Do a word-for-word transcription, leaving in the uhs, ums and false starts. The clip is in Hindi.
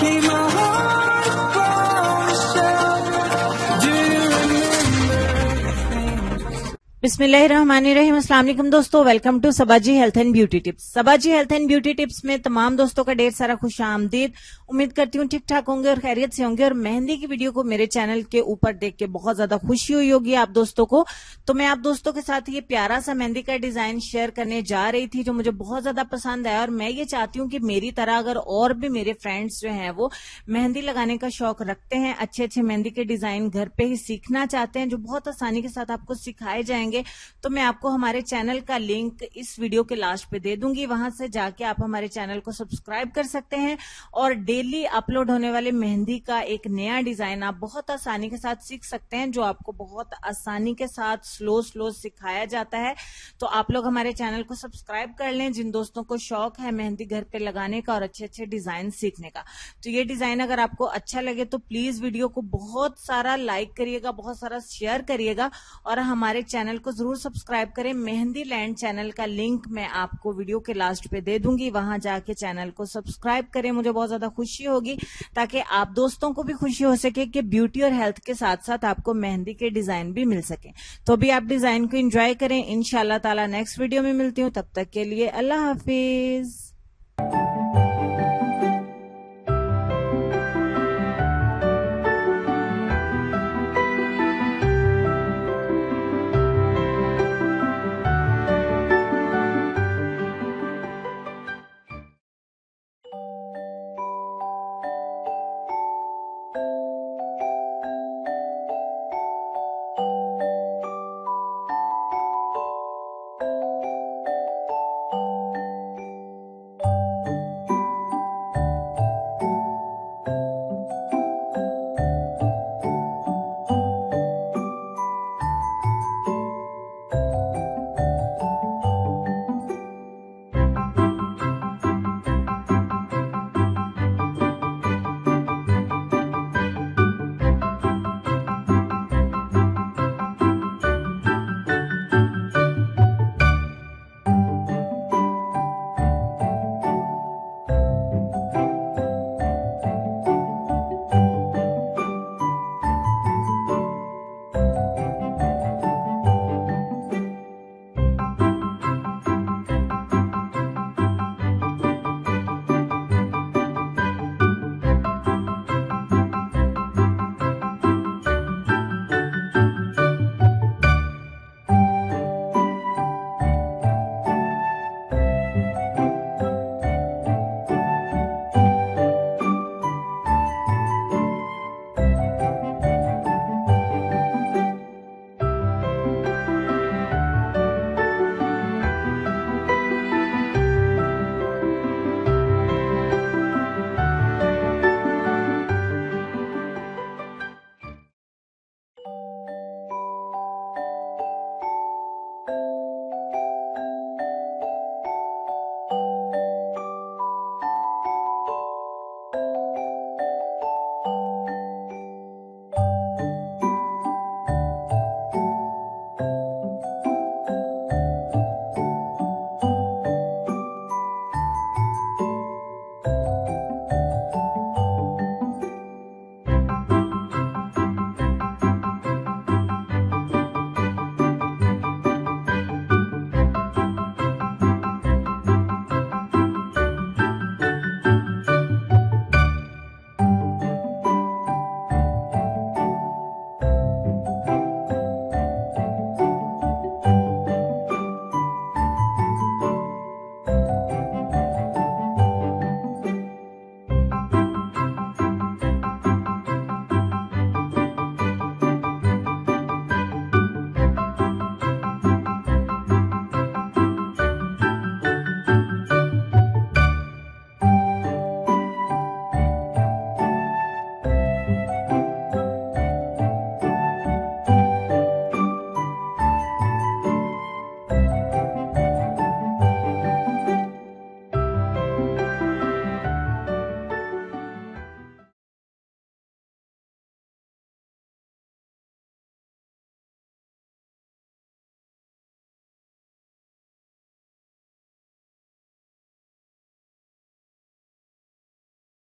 keep my heart from myself. Do you remember? बिस्मिल्लाहिर्रहमानिर्रहीम। अस्सलाम वालेकुम दोस्तों, welcome to Sabaji health and beauty tips. Sabaji health and beauty tips में तमाम दोस्तों का ढेर सारा खुश आमदीद। उम्मीद करती हूँ ठीक ठाक होंगे और खैरियत से होंगे। और मेहंदी की वीडियो को मेरे चैनल के ऊपर देख के बहुत ज्यादा खुशी हुई होगी आप दोस्तों को। तो मैं आप दोस्तों के साथ ये प्यारा सा मेहंदी का डिजाइन शेयर करने जा रही थी जो मुझे बहुत ज्यादा पसंद आया। और मैं ये चाहती हूँ कि मेरी तरह अगर और भी मेरे फ्रेंड्स जो हैं वो मेहंदी लगाने का शौक रखते हैं, अच्छे अच्छे मेहंदी के डिजाइन घर पे ही सीखना चाहते हैं जो बहुत आसानी के साथ आपको सिखाए जाएंगे, तो मैं आपको हमारे चैनल का लिंक इस वीडियो के लास्ट पे दे दूंगी। वहां से जाके आप हमारे चैनल को सब्सक्राइब कर सकते हैं और डेली अपलोड होने वाले मेहंदी का एक नया डिजाइन आप बहुत आसानी के साथ सीख सकते हैं, जो आपको बहुत आसानी के साथ स्लो स्लो सिखाया जाता है। तो आप लोग हमारे चैनल को सब्सक्राइब कर लें जिन दोस्तों को शौक है मेहंदी घर पे लगाने का और अच्छे अच्छे डिजाइन सीखने का। तो ये डिजाइन अगर आपको अच्छा लगे तो प्लीज वीडियो को बहुत सारा लाइक करिएगा, बहुत सारा शेयर करिएगा और हमारे चैनल को जरूर सब्सक्राइब करें। मेहंदी लैंड चैनल का लिंक मैं आपको वीडियो के लास्ट पे दे दूंगी, वहां जाके चैनल को सब्सक्राइब करें। मुझे बहुत ज्यादा खुशी होगी ताकि आप दोस्तों को भी खुशी हो सके कि ब्यूटी और हेल्थ के साथ साथ आपको मेहंदी के डिजाइन भी मिल सके। तो अभी आप डिजाइन को एंजॉय करें। इंशाल्लाह ताला नेक्स्ट वीडियो में मिलती हूँ, तब तक के लिए अल्लाह हाफिज।